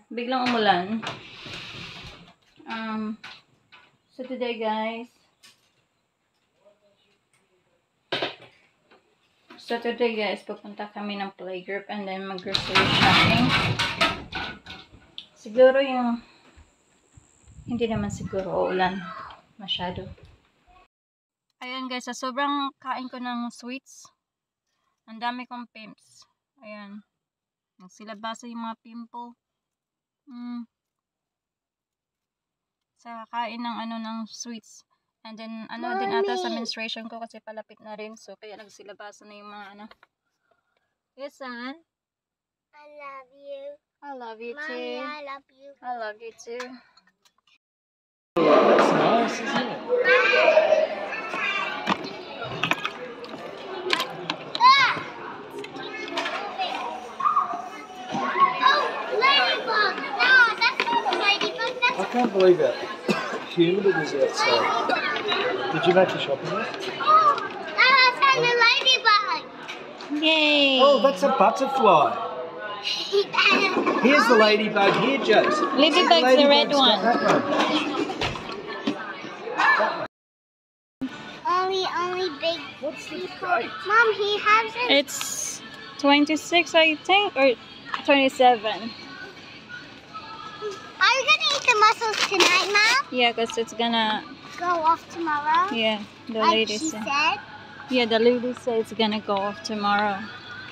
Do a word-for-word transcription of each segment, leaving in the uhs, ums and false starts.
biglang umulan. Um, so today guys, so today guys, pupunta kami ng playgroup and then mag-grocery shopping. Siguro yung, hindi naman siguro ulan masyado. Ayan guys, sa sobrang kain ko ng sweets, ang dami kong pimps. Ayan. Nagsilabasa yung mga pimple. Mm. Sa kain ng ano ng sweets. And then ano Mommy. Din ata sa menstruation ko kasi palapit na rin. So kaya nagsilabasa na yung mga ano. Yes, son? I love you. I love you Mommy, too. I love you. I love you too. That's nice, isn't it? I can't believe it. Humid it is outside. Did you make a shopping list? Oh, I found a ladybug. Yay! Oh, that's a butterfly. Here's the ladybug here, Jose. Ladybug's the red one. That one. Only, only big What's the people. date? Mom, he has it. It's twenty-six, I think, or twenty-seven. Are you gonna eat the mussels tonight, Mom? Yeah, because it's gonna, Go off tomorrow? yeah, the Like lady she said. said? Yeah, the lady said it's gonna go off tomorrow.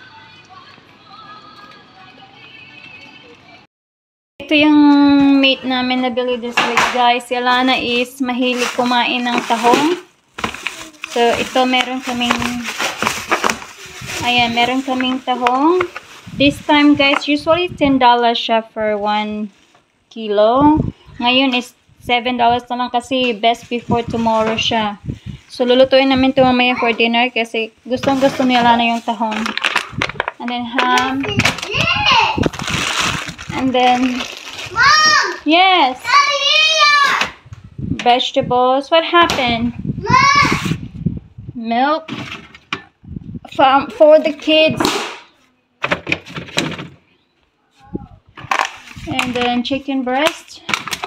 Ito yung mate namin na bili this week, guys. Si Alana is mahilig kumain ng tahong. So, ito meron kaming, ayan, meron kaming tahong. This time, guys, usually ten dollars siya for one kilo. Ngayon is seven dollars na lang kasi best before tomorrow siya. So, lulutuin namin ito mamaya for dinner kasi gustong-gusto ni Alana yung tahong. And then ham. And then, Mom! yes, Daddy! vegetables. What happened? Mom! Milk for, for the kids. And then chicken breast.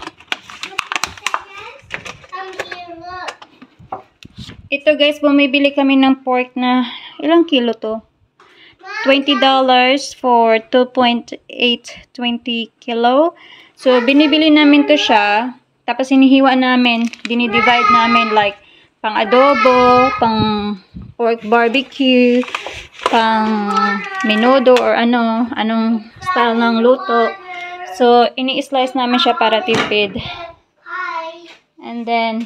Come here, look. Ito guys, bumibili kami ng pork na, ilang kilo to? twenty dollars for two point eight two zero kilo. So, binibili namin to siya. Tapos, hinihiwa namin. Dinidivide namin like pang adobo, pang pork barbecue, pang menudo or ano, anong style ng luto. So, ini-slice namin siya para tipid. Hi. And then,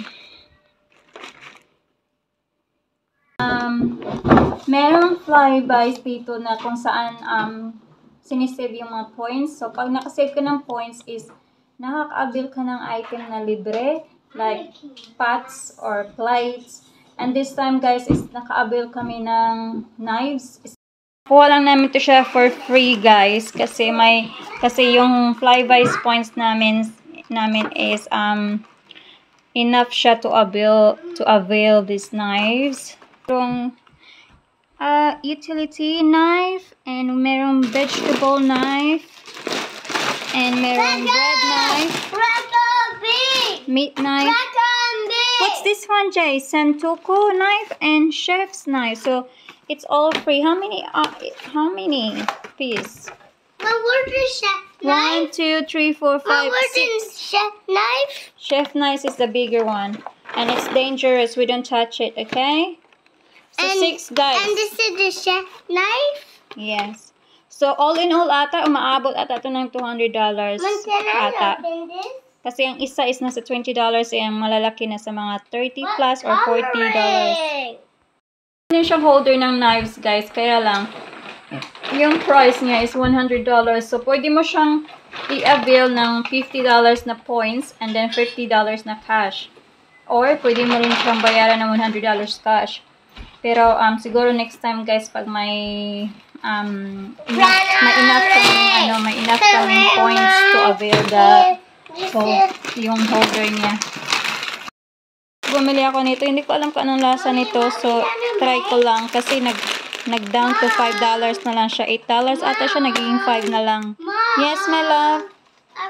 um, merong flybys dito na kung saan um, sinisave yung mga points. So, pag nakasave ka ng points is nakaka-avail ka ng item na libre, like pots or plates. And this time, guys, is naka-avail kami ng knives. Kuha lang namin to siya for free, guys, kasi may, kasi yung flybys points namin, namin is um, enough siya to avail, to avail these knives. Merong uh, utility knife, and merong vegetable knife, and merong bread knife, meat knife. What's this one, Jay? Santoku knife and chef's knife. So it's all free. How many? Uh, how many piece? My word is chef One, knife. two, three, four, My five, word six. is chef knife. Chef knife is the bigger one, and it's dangerous. We don't touch it, okay? So And- six guys. And this is the chef knife. Yes. So all in all ata, umaabot ata ito ng two hundred dollars Mom, can I ata. open this? Kasi ang isa is nasa twenty dollars, eh, ang malalaki na sa mga thirty plus or forty dollars. Coloring? Ano siyang holder ng knives, guys. Kaya lang, yung price niya is one hundred dollars. So, pwede mo siyang i-avail ng fifty dollars na points and then fifty dollars na cash. Or, pwede mo rin siyang bayaran ng one hundred dollars cash. Pero, um, siguro next time, guys, pag may um, enough, may enough kang, ano, may enough kang points to avail the so, yung holder niya. Bumili ako nito. Hindi ko alam kung anong lasa nito. So, try ko lang. Kasi nag, nag-down to five dollars na lang siya. eight dollars ata siya. Nagiging five na lang. Mom, Yes, my love. I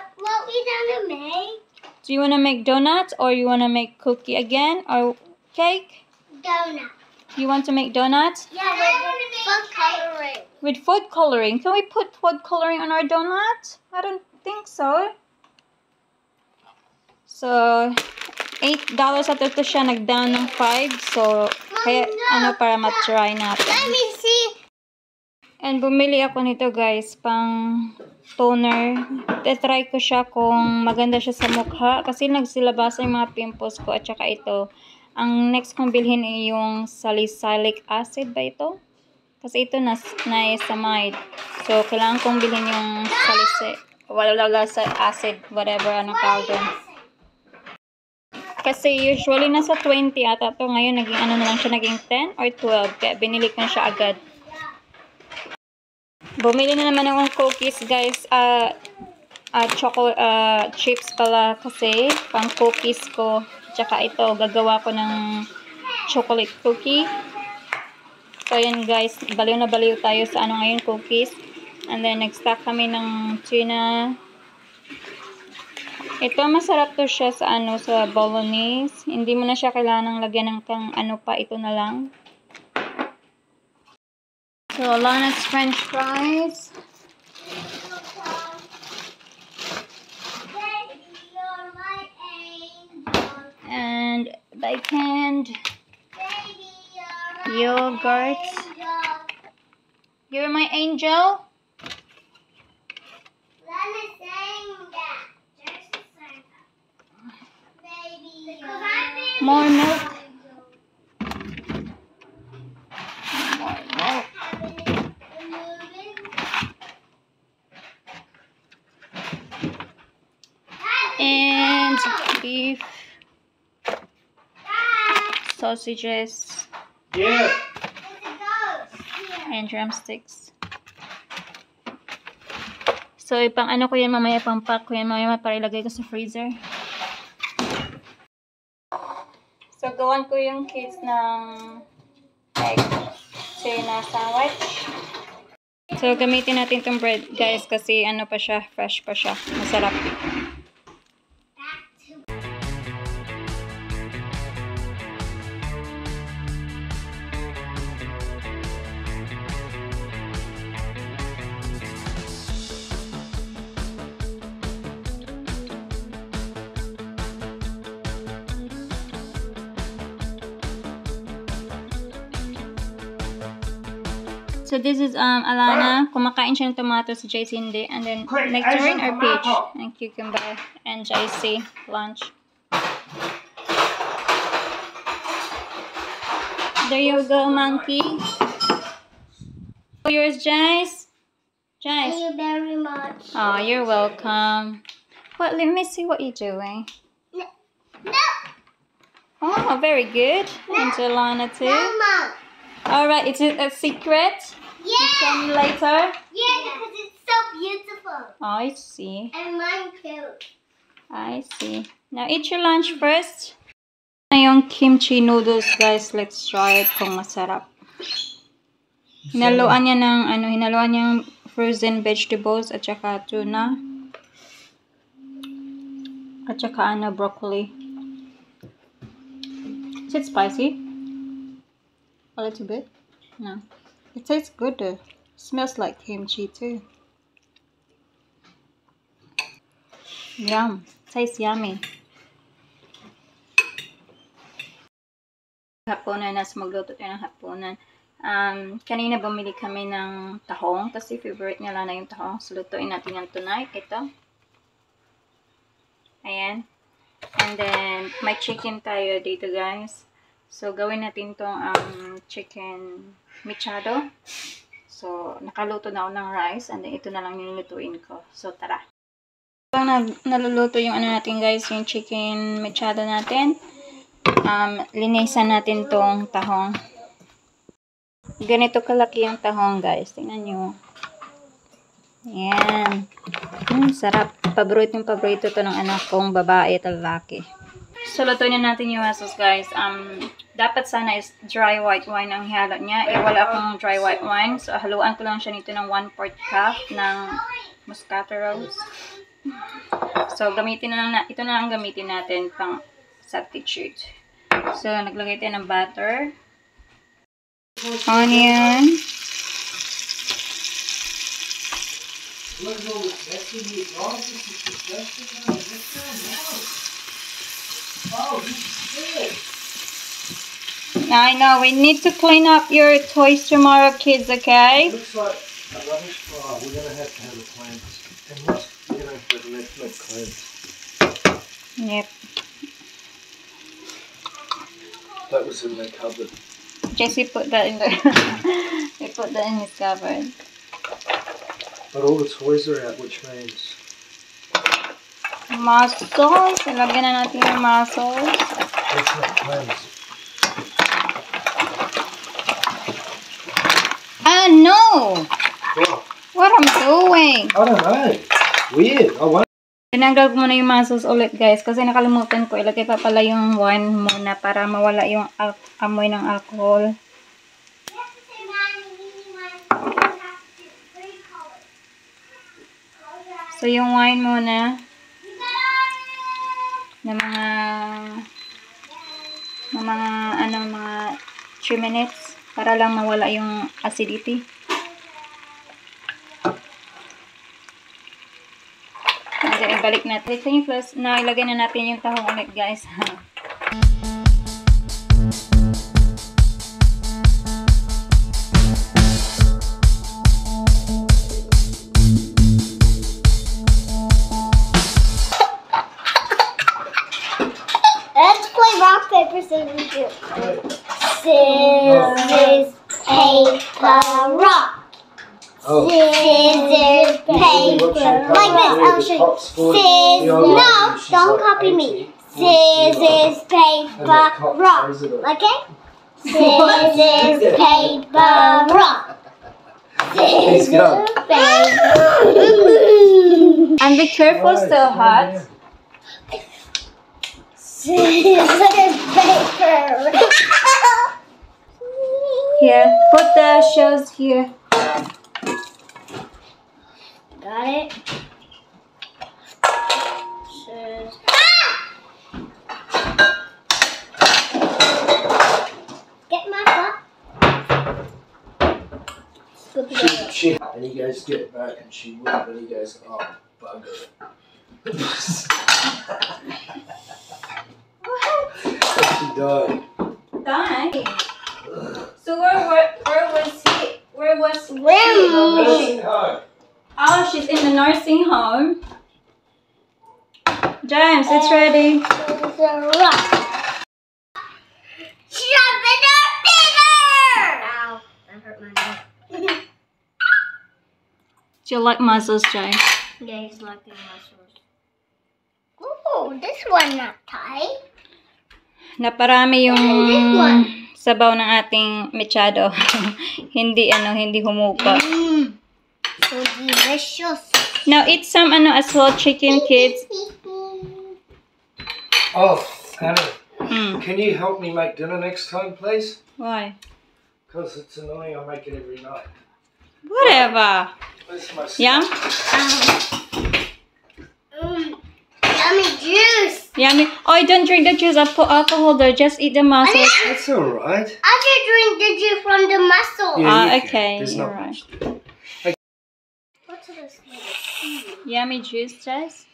you gonna make? Do you want to make donuts or you want to make cookie again or cake? Donut. You want to make donuts? Yeah, with food coloring. With food coloring. Can we put food coloring on our donuts? I don't think so. So, eight dollars at ito siya. Nag-down ng five. So, kaya ano para matry natin. Let me see. And bumili ako nito guys, pang toner. Try ko siya kung maganda siya sa mukha. Kasi nagsilabasan yung mga pimples ko at saka ito. Ang next kong bilhin ay yung salicylic acid ba ito? Kasi ito na niacinamide. So, kailangan kong bilhin yung salicylic, wala sa acid, whatever, anong tawag doon. Kasi usually nasa twenty ata ito. Ngayon, naging ano na lang siya, naging ten or twelve. Kaya binili ko na siya agad. Bumili na naman ng cookies, guys. Uh, uh, choco, uh, chips pala kasi pang cookies ko. Tsaka ito, gagawa ko ng chocolate cookie. So, yan guys. Baliw na baliw tayo sa ano ngayon, cookies. And then, nag-stock kami ng tuna. Ito, masarap to siya sa ano, sa bolognese. Hindi mo na siya kailangang lagyan ng kang ano pa. Ito na lang. So, Lana's french fries. And bacon, yogurt. You're my angel. More milk. More milk. And beef. Sausages. Yeah. And drumsticks. So, ipang ano ko yan mamaya, pang pack ko yan mamaya para ilagay ko sa freezer. So, gawan ko yung kids ng egg tuna sandwich. So, gamitin natin itong bread, guys, kasi ano pa siya, fresh pa siya. Masarap. So this is um Alana. Kumakain siya ng tomato si J C hindi. And then nectarine or peach and cucumber and J C lunch. There you go, monkey. Yours, Jace. Jace. Thank you very much. Oh, you're welcome. What? Let me see what you're doing. No. No. Oh, very good. And Alana too. Mama. All right. Is it a secret? Yeah. Show me later. Yeah, because it's so beautiful. Oh, I see. And mine too. I see. Now eat your lunch first. Yung kimchi noodles, guys. Let's try it kung masarap. Hinaluan niya ng ano, hinaluan niyang frozen vegetables at saka tuna. At saka ano, broccoli. Is it spicy? A little bit? No. It tastes good though. Smells like kimchi too. Yum. Tastes yummy. Hapunan, nasa magluto tayo ng hapunan. Um, kanina bumili kami ng tahong kasi favorite niya lang na yung tahong. So, lutuin natin yan tonight. Ito. Ayan. And then, may chicken tayo dito, guys. So, gawin natin tong um, chicken mechado. So, nakaluto na ako ng rice. And then, ito na lang yung lutuin ko. So, tara. So, nag naluluto yung ano natin, guys. Yung chicken mechado natin. Um, linisan natin tong tahong. Ganito kalaki yung tahong, guys. Tingnan nyo. Ayan. Hmm, sarap. Paborito yung paborito to ng anak kong babae at lalaki. So, lutuin na natin yung asos, guys. Um, dapat sana is dry white wine ang halo niya. Eh, wala akong dry white wine. So, haluan ko lang siya nito ng one fourth cup ng Moscato Rose. So, gamitin na lang na, ito na lang gamitin natin pang substitute. So, naglagay tayo ng butter. Onion. I know, we need to clean up your toys tomorrow, kids, okay? Looks like a rubbish pile. We're going to have to have a cleanse. And what? We're going to have to let it cleanse. Yep. That was in the cupboard. Jesse put that in there. We put that in his cupboard. But all the toys are out, which means... Muscles. Ilagyan na natin yung muscles. Let's not cleanse. Ah, no! What? What I'm doing? I don't know. Weird. I won't. Tinanggal ko muna yung muscles ulit, guys, kasi nakalimutan ko. Ilagay pa pala yung wine muna para mawala yung al amoy ng alcohol. So, yung wine muna na mga na mga ano, mga three minutes para lang mawala yung acidity. Then, ibalik natin. Ito yung plus, na ilagay na natin yung tahong ulit, guys. Let's play rock, paper, scissors, shoot. Scissors, paper, rock. Oh. Scissors, paper. Like this, I'll show you. Scissors, no, don't copy me. Scissors, paper, rock. Okay? Scissors, paper, rock. Scissors, paper. And be careful, still hot. Scissors, paper. Here, put the shells here. Got it. Scissors. Get my foot. She, she, and he goes, get it back, and she wouldn't, but he goes, oh, bugger. She died. Die. So where, where, where was he? Where was Where? Nursing home. Oh, she's in the nursing home. James, it's ready. There's a rock. Shove it up bigger! Ow, that hurt my neck. Do you like muscles, James? Yeah, he's like the muscles. Ooh, this one not tight. Naparami yung This one. sabaw ng ating mechado. Hindi ano, hindi humupa. Mmm, so delicious. Now eat some ano as well, chicken, kids. Oh, Annie, Mm. can you help me make dinner next time, please? Why? Because it's annoying, I make it every night. Whatever. Where's my Yeah? Mmm, yummy juice. Yummy. Oh, don't drink the juice. I put alcohol there. Just eat the muscles. That's alright. I can drink the juice from the muscle. Yeah, Ah, you can. okay, There's you're not right. much to do. What's this? Yummy juice, Jess.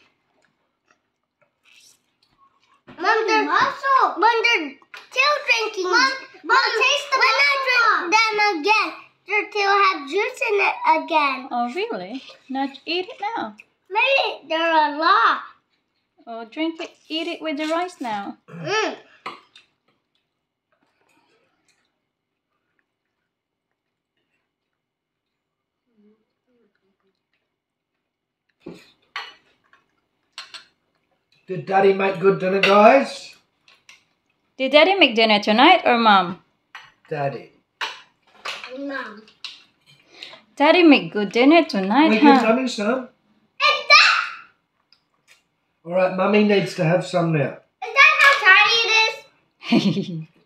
Mom, they're muscle. Mom, they're still drinking. Mom, Mom, taste the when I drink them again, they're still have juice in it again. Oh, really? Now eat it now. Maybe there are a lot. Oh, drink it. Eat it with the rice now. Mm. Did Daddy make good dinner, guys? Did Daddy make dinner tonight or Mom? Daddy. Mom. Daddy make good dinner tonight, We give huh? Mummy some. Is that, Alright, Mummy needs to have some now. is that how tiny it is?